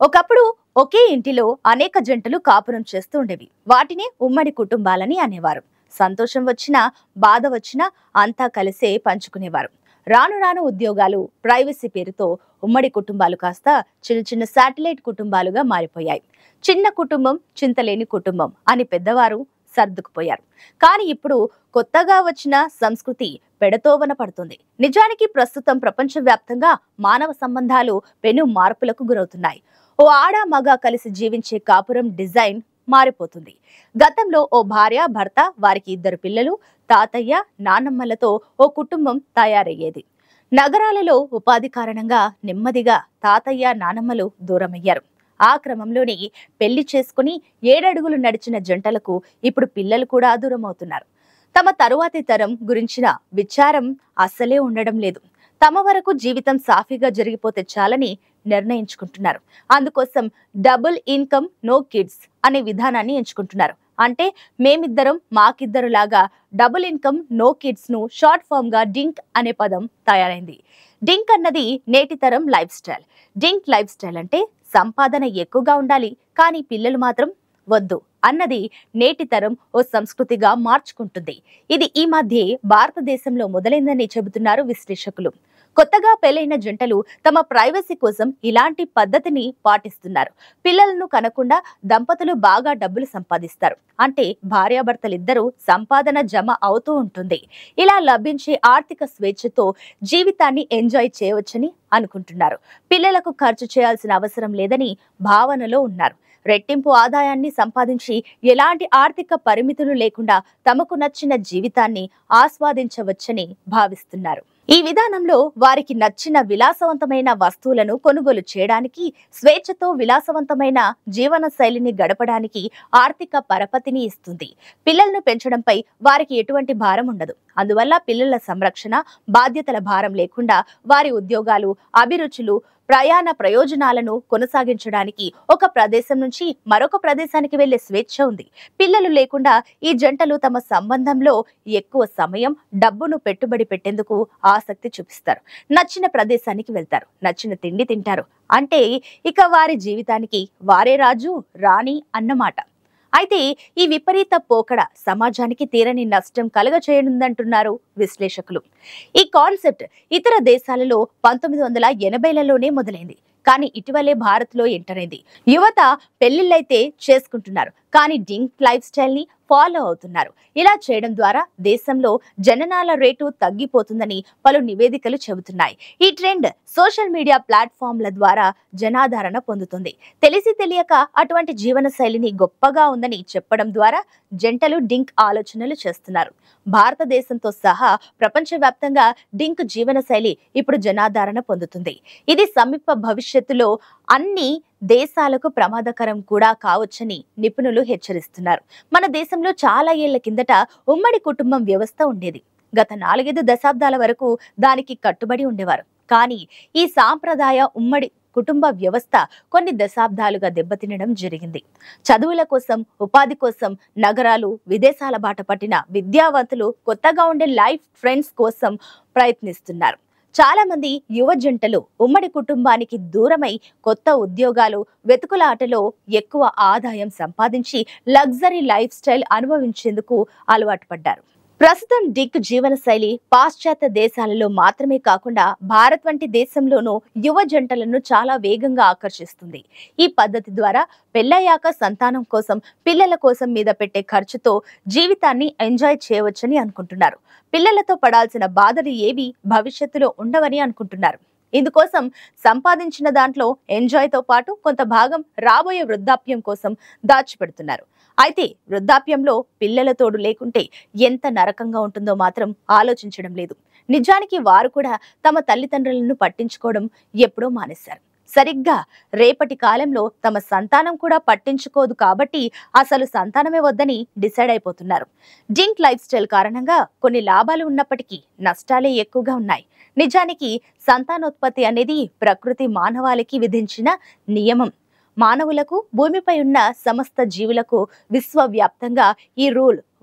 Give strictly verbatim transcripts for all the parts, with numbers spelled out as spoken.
ఒకప్పుడు ఒకే ఇంటిలో అనేక జంటలు కాపురం చేస్తూ ఉండేవి. వాటిని ఉమ్మడి కుటుంబాలని అనేవారు. సంతోషం వచ్చినా బాధ వచ్చినా అంతా కలిసే పంచుకునేవారు. రాను రాను ఉద్యోగాలు, ప్రైవసీ పేరుతో ఉమ్మడి కుటుంబాలు కాస్త చిన్న చిన్న శాటిలైట్ కుటుంబాలుగా మారిపోయాయి. చిన్న కుటుంబం చింతలేని కుటుంబం అని పెద్దవారు సర్దుకుపోయారు. కానీ ఇప్పుడు కొత్తగా వచ్చిన సంస్కృతి పెడతోవన పడుతుంది. నిజానికి ప్రస్తుతం ప్రపంచవ్యాప్తంగా మానవ సంబంధాలు పెను మార్పులకు గురవుతున్నాయి. ఓ ఆడ మగ కలిసి జీవించే కాపురం డిజైన్ మారిపోతుంది. గతంలో ఓ భార్య భర్త, వారికి ఇద్దరు పిల్లలు, తాతయ్య నానమ్మలతో ఓ కుటుంబం తయారయ్యేది. నగరాలలో ఉపాధి కారణంగా నెమ్మదిగా తాతయ్య నానమ్మలు దూరమయ్యారు. ఆ క్రమంలోనే పెళ్లి చేసుకుని ఏడడుగులు నడిచిన జంటలకు ఇప్పుడు పిల్లలు కూడా దూరమవుతున్నారు. తమ తరువాతి తరం గురించిన విచారం అస్సలే ఉండడం లేదు. తమ వరకు జీవితం సాఫీగా జరిగిపోతే చాలని నిర్ణయించుకుంటున్నారు. అందుకోసం డబుల్ ఇన్కమ్ నో కిడ్స్ అనే విధానాన్ని ఎంచుకుంటున్నారు. అంటే మేమిద్దరం మాకిద్దరు లాగా డబుల్ ఇన్కమ్ నో కిడ్స్ ను షార్ట్ ఫామ్ గా డింక్ అనే పదం తయారైంది. డింక్ అన్నది నేటి తరం lifestyle. DINK lifestyle అంటే సంపాదన ఎక్కువగా ఉండాలి, కానీ పిల్లలు మాత్రం వద్దు అన్నది నేటి తరం ఓ సంస్కృతిగా మార్చుకుంటుంది. ఇది ఈ మధ్య భారతదేశంలో మొదలైందని చెబుతున్నారు విశ్లేషకులు. కొత్తగా పెళ్లైన జంటలు తమ ప్రైవసీ కోసం ఇలాంటి పద్ధతిని పాటిస్తున్నారు. పిల్లలను కనకుండా దంపతులు బాగా డబ్బులు సంపాదిస్తారు. అంటే భార్యాభర్తలిద్దరూ సంపాదన జమ అవుతూ ఉంటుంది. ఇలా లభించే ఆర్థిక స్వేచ్ఛతో జీవితాన్ని ఎంజాయ్ చేయవచ్చని అనుకుంటున్నారు. పిల్లలకు ఖర్చు చేయాల్సిన అవసరం లేదని భావనలో ఉన్నారు. రెట్టింపు ఆదాయాన్ని సంపాదించి ఎలాంటి ఆర్థిక పరిమితులు లేకుండా తమకు నచ్చిన జీవితాన్ని ఆస్వాదించవచ్చని భావిస్తున్నారు. ఈ విధానంలో వారికి నచ్చిన విలాసవంతమైన వస్తువులను కొనుగోలు చేయడానికి, స్వేచ్ఛతో విలాసవంతమైన జీవన శైలిని గడపడానికి ఆర్థిక పరపతిని ఇస్తుంది. పిల్లలను పెంచడంపై వారికి ఎటువంటి భారం ఉండదు. అందువల్ల పిల్లల సంరక్షణ, బాధ్యతల భారం లేకుండా వారి ఉద్యోగాలు, అభిరుచులు, ప్రయాణ ప్రయోజనాలను కొనసాగించడానికి ఒక ప్రదేశం నుంచి మరొక ప్రదేశానికి వెళ్లే స్వేచ్ఛ ఉంది. పిల్లలు లేకుండా ఈ జంటలు తమ సంబంధంలో ఎక్కువ సమయం, డబ్బును పెట్టుబడి పెట్టేందుకు ఆసక్తి చూపిస్తారు. నచ్చిన ప్రదేశానికి వెళ్తారు, నచ్చిన తిండి తింటారు. అంటే ఇక వారి జీవితానికి వారే రాజు, రాణి అన్నమాట. అయితే ఈ విపరీత పోకడ సమాజానికి తీరని నష్టం కలగచేయనుందంటున్నారు విశ్లేషకులు. ఈ కాన్సెప్ట్ ఇతర దేశాలలో పంతొమ్మిది వందల ఎనభైలలోనే మొదలైంది. కానీ ఇటీవలే భారత్ లో ఎంటర్ అయింది. యువత పెళ్లిళ్ళైతే చేసుకుంటున్నారు, కానీ డింక్ లైఫ్ స్టైల్ ని ఫాలో అవుతున్నారు. ఇలా చేయడం ద్వారా దేశంలో జననాల రేటు తగ్గిపోతుందని పలు నివేదికలు చెబుతున్నాయి. ఈ ట్రెండ్ సోషల్ మీడియా ప్లాట్ఫామ్ల ద్వారా జనాదరణ పొందుతుంది. తెలిసి తెలియక అటువంటి జీవన శైలిని గొప్పగా ఉందని చెప్పడం ద్వారా జంటలు డింక్ ఆలోచనలు చేస్తున్నారు. భారతదేశంతో సహా ప్రపంచవ్యాప్తంగా డింక్ జీవన శైలి ఇప్పుడు జనాదరణ పొందుతుంది. ఇది సమీప భవిష్యత్తులో అన్ని దేశాలకు ప్రమాదకరం కూడా కావచ్చని నిపుణులు హెచ్చరిస్తున్నారు. మన దేశంలో చాలా ఏళ్ల కిందట ఉమ్మడి కుటుంబం వ్యవస్థ ఉండేది. గత నాలుగైదు దశాబ్దాల వరకు దానికి కట్టుబడి ఉండేవారు. కానీ ఈ సాంప్రదాయ ఉమ్మడి కుటుంబ వ్యవస్థ కొన్ని దశాబ్దాలుగా దెబ్బతినడం జరిగింది. చదువుల కోసం, ఉపాధి కోసం నగరాలు, విదేశాల బాట పట్టిన విద్యావంతులు కొత్తగా ఉండే లైఫ్ ఫ్రెండ్స్ కోసం ప్రయత్నిస్తున్నారు. చాలా మంది యువ జంటలు ఉమ్మడి కుటుంబానికి దూరమై కొత్త ఉద్యోగాలు, వెతుకులాటలో ఎక్కువ ఆదాయం సంపాదించి లగ్జరీ లైఫ్ స్టైల్ అనుభవించేందుకు అలవాటు పడ్డారు. ప్రస్తుతం డింక్ జీవన శైలి పాశ్చాత్య దేశాలలో మాత్రమే కాకుండా భారత్ వంటి దేశంలోనూ యువ జంటలను చాలా వేగంగా ఆకర్షిస్తుంది. ఈ పద్ధతి ద్వారా పెళ్ళయ్యాక సంతానం కోసం, పిల్లల కోసం మీద పెట్టే ఖర్చుతో జీవితాన్ని ఎంజాయ్ చేయవచ్చని అనుకుంటున్నారు. పిల్లలతో పడాల్సిన బాధలు ఏవి భవిష్యత్తులో ఉండవని అనుకుంటున్నారు. ఇందుకోసం సంపాదించిన దాంట్లో ఎంజాయ్ తో పాటు కొంత భాగం రాబోయే వృద్ధాప్యం కోసం దాచిపెడుతున్నారు. అయితే వృద్ధాప్యంలో పిల్లల తోడు లేకుంటే ఎంత నరకంగా ఉంటుందో మాత్రం ఆలోచించడం లేదు. నిజానికి వారు కూడా తమ తల్లిదండ్రులను పట్టించుకోవడం ఎప్పుడో మానేశారు. సరిగ్గా రేపటి కాలంలో తమ సంతానం కూడా పట్టించుకోదు కాబట్టి అసలు సంతానమే వద్దని డిసైడ్ అయిపోతున్నారు. డింక్ లైఫ్ స్టైల్ కారణంగా కొన్ని లాభాలు ఉన్నప్పటికీ నష్టాలే ఎక్కువగా ఉన్నాయి. నిజానికి సంతానోత్పత్తి అనేది ప్రకృతి మానవాళికి విధించిన నియమం. మానవులకు, భూమిపై ఉన్న సమస్త జీవులకు విశ్వవ్యాప్తంగా ఈ రూల్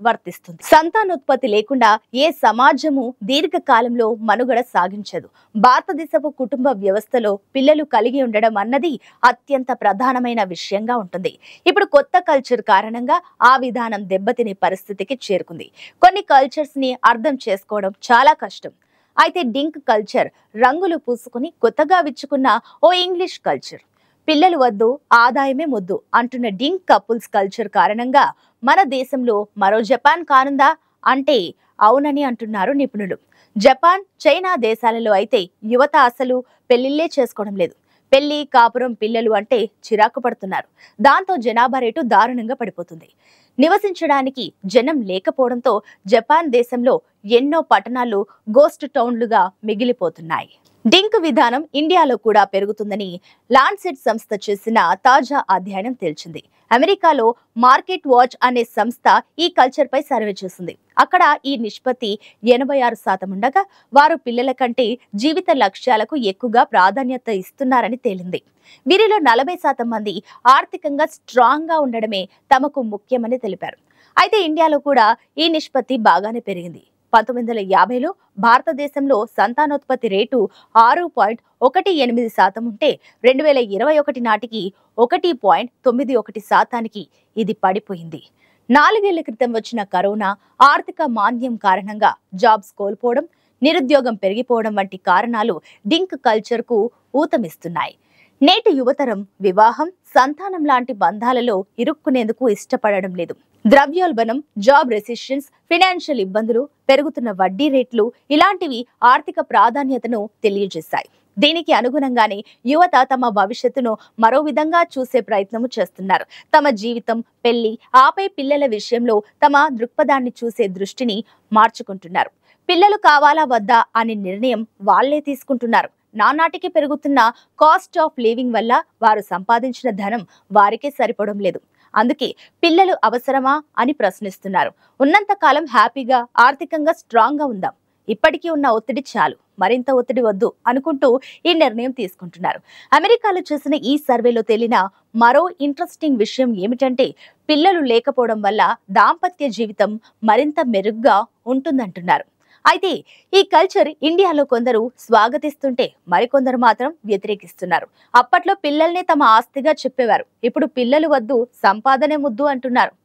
వర్తిస్తుంది. సంతానోత్పత్తి లేకుండా ఏ సమాజము దీర్ఘకాలంలో మనుగడ సాగించదు. భారతదేశపు కుటుంబ వ్యవస్థలో పిల్లలు కలిగి ఉండడం అన్నది అత్యంత ప్రధానమైన విషయంగా ఉంటుంది. ఇప్పుడు కొత్త కల్చర్ కారణంగా ఆ విధానం దెబ్బతినే పరిస్థితికి చేరుకుంది. కొన్ని కల్చర్స్ ని అర్థం చేసుకోవడం చాలా కష్టం. అయితే డింక్ కల్చర్ రంగులు పూసుకుని కొత్తగా విచ్చుకున్న ఓ ఇంగ్లీష్ కల్చర్. పిల్లలు వద్దు, ఆదాయమే ముద్దు అంటున్న డింక్ కపుల్స్ కల్చర్ కారణంగా మన దేశంలో మరో జపాన్ కానుందా అంటే అవునని అంటున్నారు నిపుణులు. జపాన్, చైనా దేశాలలో అయితే యువత అసలు పెళ్లిళ్లే చేసుకోవడం లేదు. పెళ్లి, కాపురం, పిల్లలు అంటే చిరాకు పడుతున్నారు. దాంతో జనాభా రేటు దారుణంగా పడిపోతుంది. నివసించడానికి జనం లేకపోవడంతో జపాన్ దేశంలో ఎన్నో పట్టణాలు గోస్ట్ టౌన్లుగా మిగిలిపోతున్నాయి. డింక్ విధానం ఇండియాలో కూడా పెరుగుతుందని లాన్సెట్ సంస్థ చేసిన తాజా అధ్యయనం తేల్చింది. అమెరికాలో మార్కెట్ వాచ్ అనే సంస్థ ఈ కల్చర్ పై సర్వే చేసింది. అక్కడ ఈ నిష్పత్తి ఎనభై ఆరు శాతం ఉండగా వారు పిల్లల కంటే జీవిత లక్ష్యాలకు ఎక్కువగా ప్రాధాన్యత ఇస్తున్నారని తేలింది. వీరిలో నలభై శాతం మంది ఆర్థికంగా స్ట్రాంగ్ గా ఉండడమే తమకు ముఖ్యమని తెలిపారు. అయితే ఇండియాలో కూడా ఈ నిష్పత్తి బాగానే పెరిగింది. పంతొమ్మిది వందల యాభైలో భారతదేశంలో సంతానోత్పత్తి రేటు ఆరు పాయింట్ ఒకటి ఎనిమిది శాతం ఉంటే రెండు వేల ఇరవై ఒకటి నాటికి ఒకటి పాయింట్ తొమ్మిది ఒకటి శాతానికి ఇది పడిపోయింది. నాలుగేళ్ల క్రితం వచ్చిన కరోనా, ఆర్థిక మాంద్యం కారణంగా జాబ్స్ కోల్పోవడం, నిరుద్యోగం పెరిగిపోవడం వంటి కారణాలు డింక్ కల్చర్ కు ఊతమిస్తున్నాయి. నేటి యువతరం వివాహం, సంతానం లాంటి బంధాలలో ఇరుక్కునేందుకు ఇష్టపడడం లేదు. ద్రవ్యోల్బణం, జాబ్ రెసిషన్స్, ఫైనాన్షియల్ ఇబ్బందులు, పెరుగుతున్న వడ్డీ రేట్లు ఇలాంటివి ఆర్థిక ప్రాధాన్యతను తెలియజేశాయి. దీనికి అనుగుణంగానే యువత తమ భవిష్యత్తును మరో విధంగా చూసే ప్రయత్నం చేస్తున్నారు. తమ జీవితం, పెళ్లి, ఆపై పిల్లల విషయంలో తమ దృక్పథాన్ని చూసే దృష్టిని మార్చుకుంటున్నారు. పిల్లలు కావాలా వద్దా అనే నిర్ణయం వాళ్లే తీసుకుంటున్నారు. నానాటికి పెరుగుతున్న కాస్ట్ ఆఫ్ లివింగ్ వల్ల వారు సంపాదించిన ధనం వారికే సరిపడం లేదు. అందుకే పిల్లలు అవసరమా అని ప్రశ్నిస్తున్నారు. ఉన్నంత కాలం హ్యాపీగా, ఆర్థికంగా స్ట్రాంగ్ గా ఉందాం, ఇప్పటికీ ఉన్న ఒత్తిడి చాలు, మరింత ఒత్తిడి వద్దు అనుకుంటూ ఈ నిర్ణయం తీసుకుంటున్నారు. అమెరికాలో చేసిన ఈ సర్వేలో తేలిన మరో ఇంట్రెస్టింగ్ విషయం ఏమిటంటే పిల్లలు లేకపోవడం వల్ల దాంపత్య జీవితం మరింత మెరుగ్గా ఉంటుందంటున్నారు. అయితే ఈ కల్చర్ ఇండియాలో కొందరు స్వాగతిస్తుంటే మరికొందరు మాత్రం వ్యతిరేకిస్తున్నారు. అప్పట్లో పిల్లల్ని తమ ఆస్తిగా చెప్పేవారు. ఇప్పుడు పిల్లలు వద్దు, సంపాదనే ముద్దు అంటున్నారు.